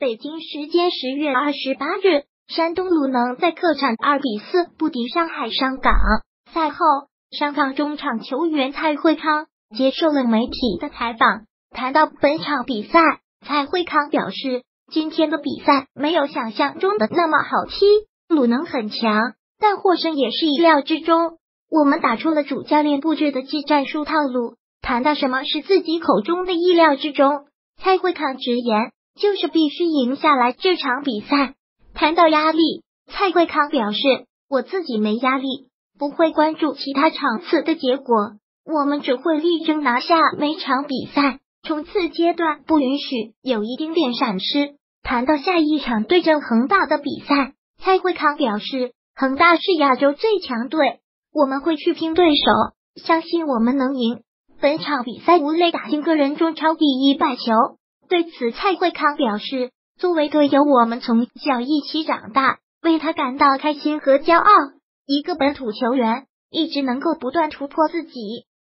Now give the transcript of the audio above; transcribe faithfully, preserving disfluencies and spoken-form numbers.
北京时间十月二十八日，山东鲁能在客场二比四不敌上海上港。赛后，上港中场球员蔡慧康接受了媒体的采访，谈到本场比赛，蔡慧康表示，今天的比赛没有想象中的那么好踢，鲁能很强，但获胜也是意料之中。我们打出了主教练布置的技战术套路。谈到什么是自己口中的意料之中，蔡慧康直言，就是必须赢下来这场比赛。谈到压力，蔡慧康表示，我自己没压力，不会关注其他场次的结果，我们只会力争拿下每场比赛，冲刺阶段不允许有一丁点闪失。谈到下一场对阵恒大的比赛，蔡慧康表示，恒大是亚洲最强队，我们会去拼对手，相信我们能赢。本场比赛吴磊打进个人中超第一百球，对此蔡慧康表示，作为队友，我们从小一起长大，为他感到开心和骄傲。一个本土球员一直能够不断突破自己，